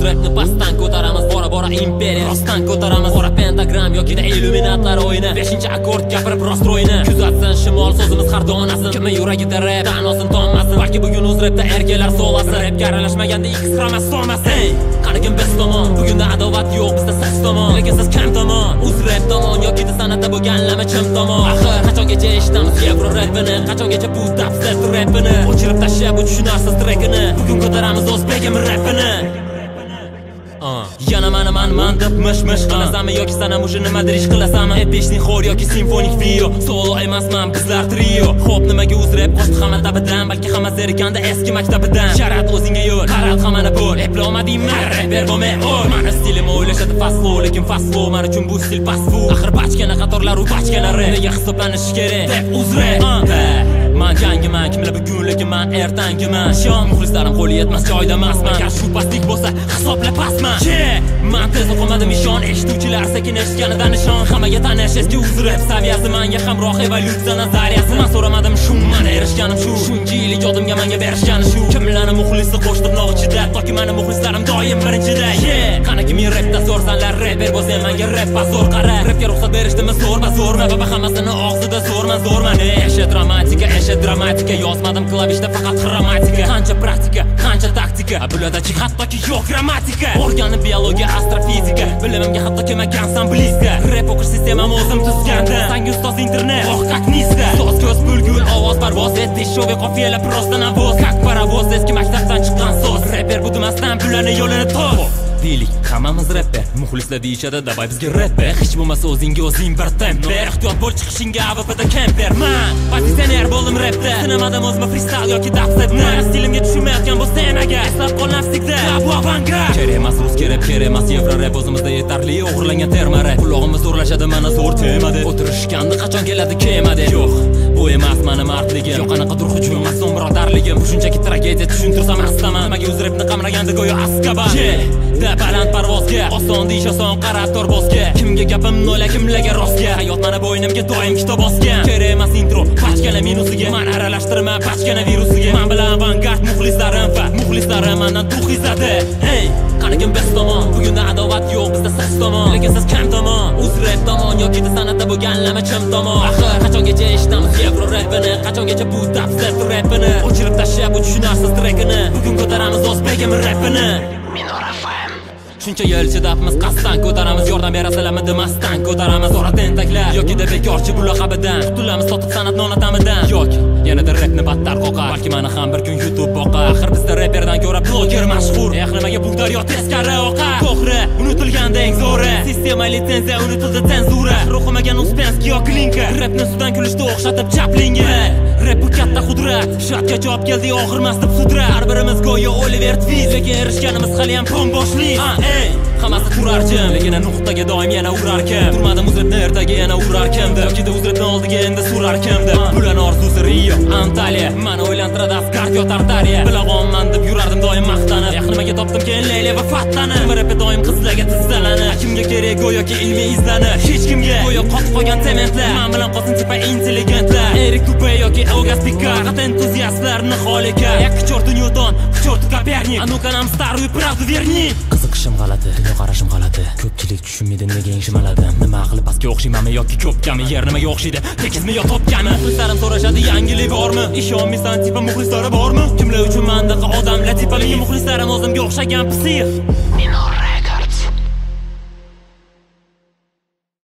rapni pastdan ko'taramiz, bora imperiya rostdan ko'taramiz. Qora pentagram yoki da illuminatlar o'yini, 5-akkord gapirib rostroyni. Kuzatsin shimol so'zimiz har donasin, kimni yuragida rap tanosin tommasin. Balki bugun o'z rapda erkaklar solasin, rapga aralashmaganda X xromas solmasin. Qani kim biz tomon, bugunda adovat yo'q, bizda siz tomon. Lekin siz kim tomon? O'z rap tomon yoki da san'atda bo'lganlama chim tomon? Axir qachongacha eshitamiz Yevro rapini, qachongacha bu dubstep rapini? O'chirib tashlab bu tushunarsiz trekini, bugun ko'taramiz o'zbegim rapini. Yana man deb mish qilasanmi yoki sana mushi nimadir ish qilasanmi? Epishning xor yoki simfonik trio, solo emasman bizlar trio. Xo'p nimaga o'z rap qo'shdi hamma tabidan, balki hamma zerikanda eski maktabidan. Sharat o'zingga yo'l, qarat hammani bo'l, eplamadingmi? Rapper bo'lmay o'l. Meni stilim o'ylashadi fast flow, lekin fast flow men uchun bu stil fast food. Axir bachkana qatorlar u bachkana rap, nega hisoblanish kerak deb o'z rap. Man yangiman, kimlar bugun lekin man ertangiman. Shon muxlislarim qo'li yetmas joyda emasman. Agar shu pastlik bo'lsa hisobla pastman. Man tez o'qimadim ishon, eshituvchilar sekin eshitganidan nishon. Hammaga tanish eski o'z rap saviyasi, menga hamroh evolyutsiya nazariyasi. Men so'ramadim shu, men erishganim shu. Shuncha yillik yodimga menga berishgani shu. Kimlarni muxlisi qo'shdim nochida, toki meni muxlislarim doim birinchida. Qaniki men rapda so'rsanlar, rapper bo'lsam menga rap zo'r qara. Rapga ruxsat berishdimi zo'rma, va hammasini og'zida zo'rman. Eshe dramatika, yozmadim klavishda faqat xromatika. Qancha praktika, qancha taktika, bularda hattoki yo'q grammatika. O'rganib biologiya, astrofizika, bilimimga hatto kelmagansan blizga. Rap o'qish sistemam o'zim tuzganda, sangi ustoz internet, как низко. So'z ko'z bulgul, ovoz parvoz etdi, sho've qofiyalar prosta navoz. Как paravoz, eski maktabdan chiqqan so'z. Rapper bu demasdan bularni yo'lini to'p. Deylik, hammamiz rapper, muxlislar deyishadi, davay bizga rapper. Hech bo'lmasa o'zingga o'zing bir temper. Ehtiyot bo'l chiqishingga AVPda kemper. Men pozitsioner bo'ldim rapda, sinamadim o'zimni freestyle yoki dubstepni. Stilimga tushmayotgan bo'lsam agar, eslab qol nafsingda, bu avangard. Kerak emas rus kerak emas Yevro rap, o'zimizda yetarli o'g'irlangan terma rap. Qulog'imiz zo'rlashadi, mana zo'r temadi. O'tirishganda qachon keladi kemadi. Yo'q, bu emas meni mardligim. Yo'q qanaqadir hujum, mason birodarligim. Bu shunchaki tragediya tushuntirsam astaman. Nimaga o'z rapni qamraganda go'yo Azkaban. Baland parvozga, oson deyish oson, qarab tur bosga. Kimga gapim nola, kimlarga rostga. Hayot mana bo'ynimga doim kitob bosgan. Kerak emas intro, bachkana minusiga. Men aralashtirma bachkana virusiga. Men bilan avangard muxlislarim va muxlislarim mendan tuxizadi. Hey, qani kim biz tomon? Bugunda adovat yo'q, bizda siz tomon. Lekin siz kim tomon? O'z rap tomon yoki da san'atda bo'lganlama chim tomon? Axir qachongacha eshitamiz Yevro rapini, qachongacha bu dubstep rapini? O'chirib tashlab bu tushunarsiz trekini, bugun ko'taramiz o'zbegim rapini. Shuncha yil chidabmiz, qasddan ko'taramiz, yordam berasizlarmi demasdan ko'taramiz. Qora tentaklar yoki da bekorchi bu laqabidan qutulamiz sotib san'at nonatamidan. Yo'q, yanada rapni battar qoqar, balki meni ham bir kun YouTube boqar. Axir bizda rapperdan ko'ra bloger mashhur. Nimaga bu daryo teskari oqar? To'g'ri, unutilganda eng zo'ri. Sistema litsenziya unutildi senzura. O'qimagan Uspensky yoki Linka, rapni sudan kulishda o'xshatib Chaplinga. Rap bu katta qudrat, shartga javob keldi og'irmas deb sudra. Har birimiz go'yo Oliver Twist, lekin erishganimiz hali ham bomboshli. Hammasi turarkim, lekin nuqtaga doim yana urarkim. Turmadim o'zimni ertaga yana urarkim deb, yoki o'zimni oldiga endi surarkim deb. Bularni orzusi Rio, Antaliya, meni o'ylantiradi Asgard yo Tartariya. Bilag'onman deb yurardim doim maqtanib. Nimaga topdim keyin Leyla va Fattani. Rapga doim qizlarga tizzalanib, kimga kerak go'yoki ilmiy izlanib. Hech kimga go'yo qotib qolgan sementlar, men bilan qolsin tipa intelligentlar. Erik Tupe yoki August Picard, qat entuziastlar niholika. Yak chort Newton, chort Kopernik, a ну-ка нам старую правду верни. Qiziqishim g'alati, dunyoqarashim g'alati. Ko'pchilik tushunmaydi nega engshimaladim. Nima qilib pastga o'xshaymanmi yoki ko'pkami? Yer nimaga o'xshaydi? Tekizmi yo topganmi? Muxlislarim so'rashadi yangilik bormi? Ishonmaysan tipa muxlislari bormi? Kimlar uchun mendaqa odamlar tipa, lekin muxlislarim o'zimga o'xshagan psix.